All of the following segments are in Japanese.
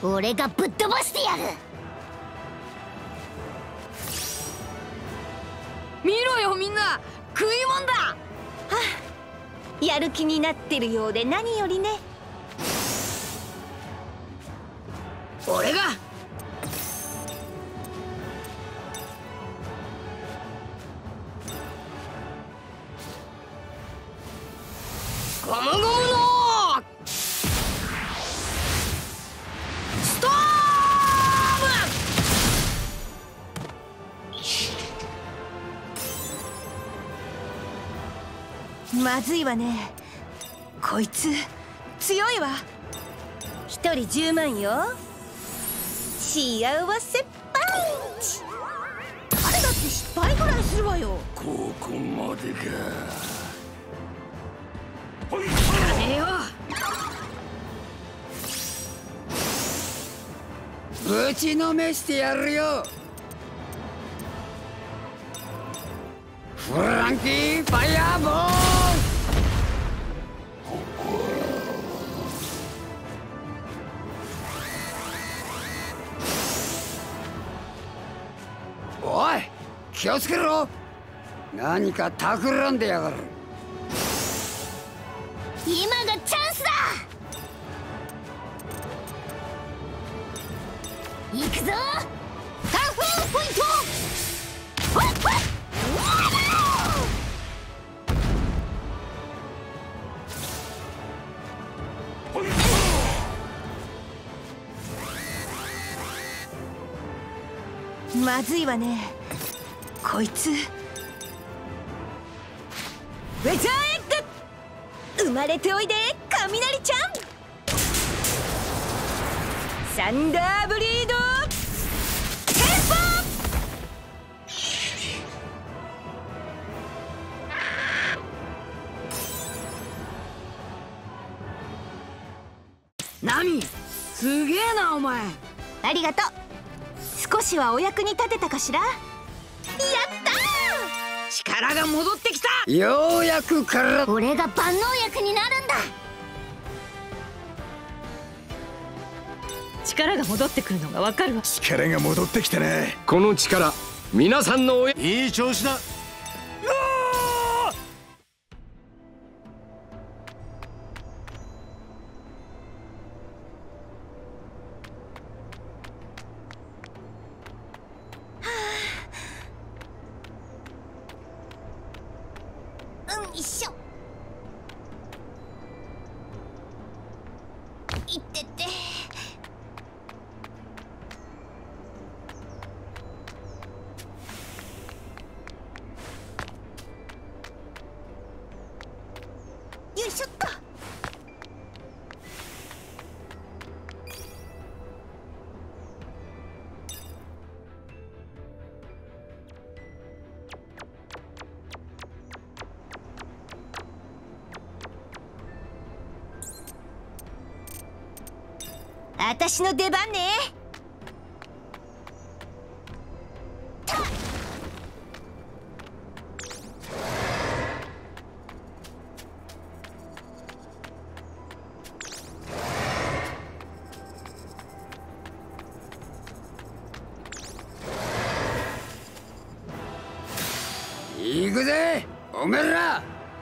俺がぶっ飛ばしてやる。 見ろよみんな、食いもんだ。はあ、やる気になってるようで何よりね。 俺がゴムゴムのストーム。まずいわね。こいつ強いわ。一人10万よ。幸せパンチ。誰だって失敗ぐらいするわよ。 ここまでか。 ねえよ。 ぶちのめしてやるよ。フランキーファイヤーボール。おい、気をつけろ。何か企んでやがる。 今がチャンスだ。行くぞ。カンフーポイント。ほっほっ。 まずいわね。こいつウェザーエッグ。生まれておいで雷ちゃん。サンダーブリードテンポナミ、すげえなお前。 ありがとう。少しはお役に立てたかしら。やったー。 力が戻ってきた。 ようやくから俺が万能薬になるんだ。 力が戻ってくるのがわかるわ。 力が戻ってきたね。 この力、皆さんのいい調子だ。 よいしょ。いってて。よいしょっと。 私の出番ね。 行くぜおめえら。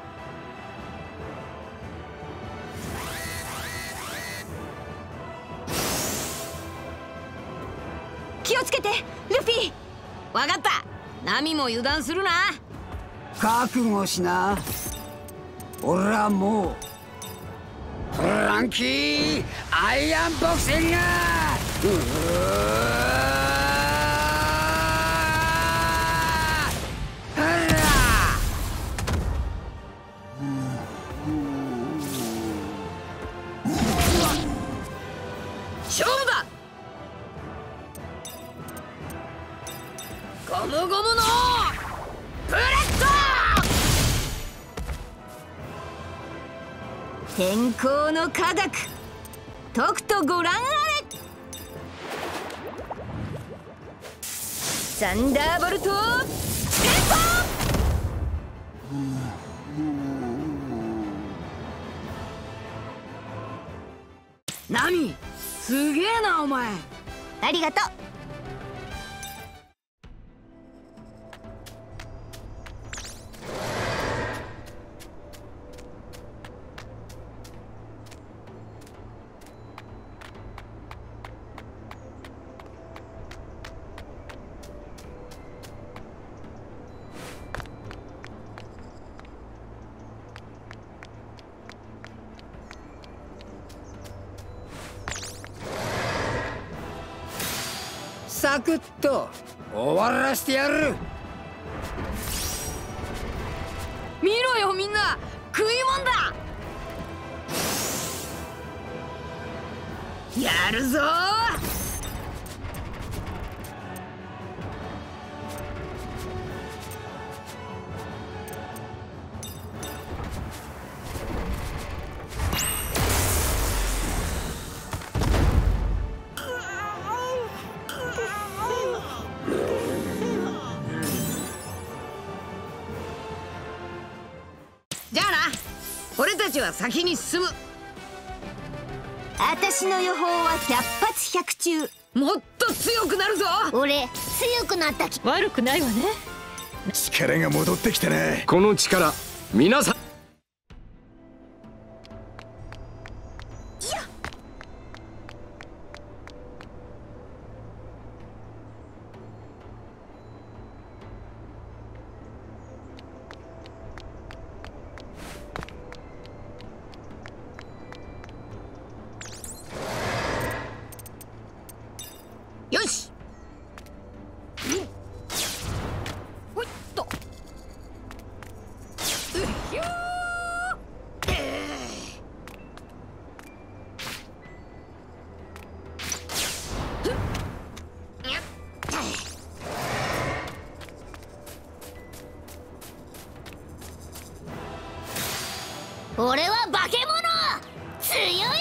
気をつけてルフィ。 わかった。ナミも油断するな。 覚悟しな。俺はもうフランキーアイアンボクシング。 勝負だ。ゴムゴムのブレッド。 天候の科学、とくとご覧あれ。サンダーボルトテンナミ、 すげえなお前。 ありがとう。 サクッと終わらしてやる。 見ろよみんな、食いもんだ。やるぞじゃあな、俺たちは先に進む。 私の予報は100発100中。 もっと強くなるぞ。 俺強くなった気。 悪くないわね。 力が戻ってきたな。 この力皆さんよし。ほいっと。ひゅー。 俺は化け物、強いんだ。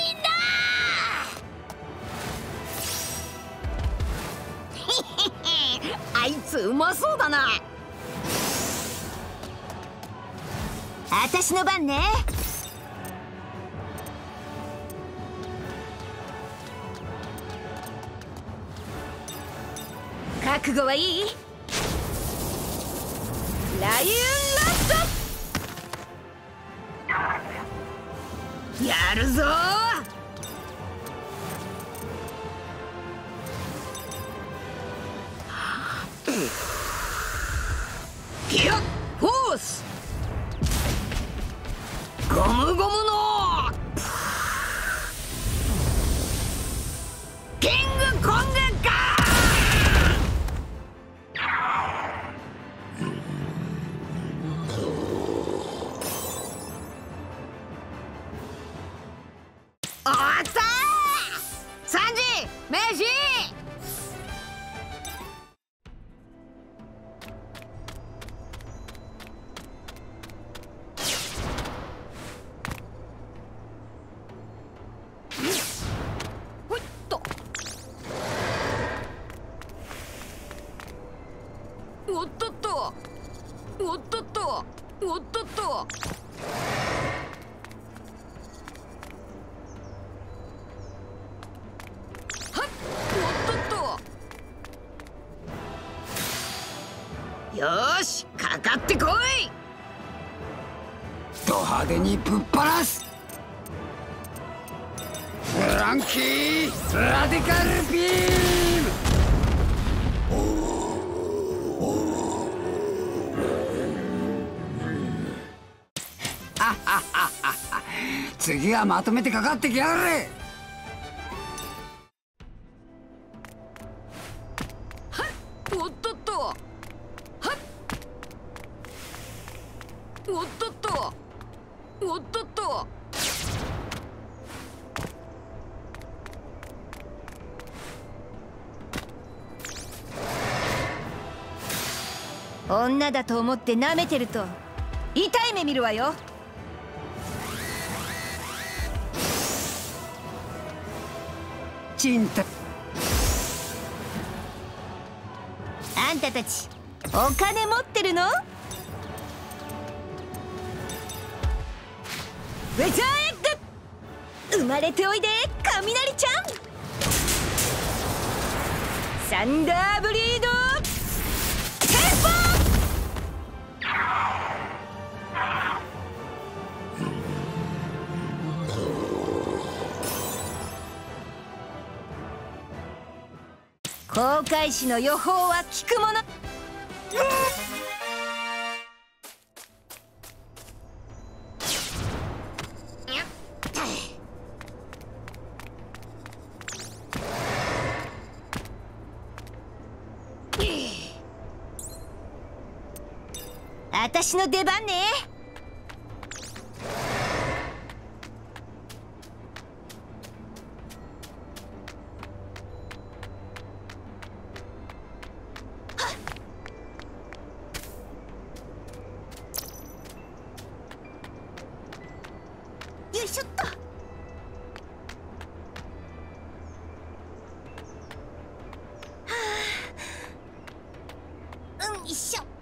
あいつうまそうだな。 私の番ね。覚悟はいい？ライオンラスやるぞギアフォースゴムゴムのキングコングか。終わったー。サンジ飯。ほいっと。おっとっとおっとっとおっとっと。よーし、かかってこい。 ド派手にぶっ放す。フランキーラディカルビーム。次はまとめてかかってきやがれ。 おっとっとはっ。おっとっとおっとっと。 女だと思って舐めてると痛い目見るわよ。 チンタ。 あんたたちお金持ってるの？ウェザーエッグ生まれておいで雷ちゃん。 サンダーブリードテンポ。航海士の予報は聞くもの。私の出番ね。よいしょっと。よいしょ。